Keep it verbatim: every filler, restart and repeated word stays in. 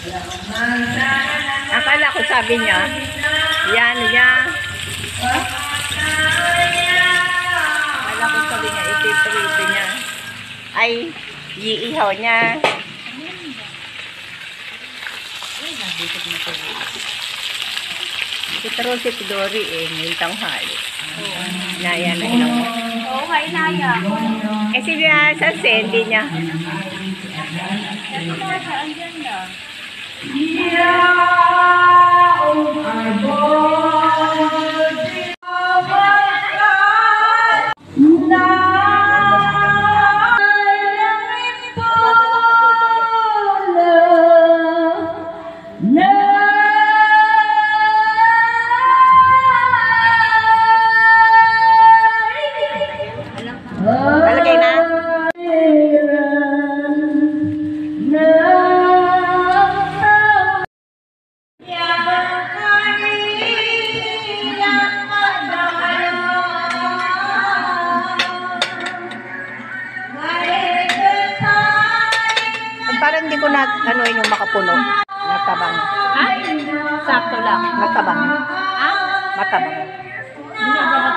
Akala ko sabi niya, yan, yan. Akala ko sabi niya, itiprito niya. Ay, iihaw niya. Kita rin si Tidori eh, ngayong tanghali. Inaya na ilang mo. Oo nga, inaya. Eh, si uh, sa Sandy niya. Kasi mga saan dyan na. Alagay na. Parang hindi ko na ano yung makapuno. Matabang. Ha? Sakto lang. Matabang. Ha? Matabang. Hindi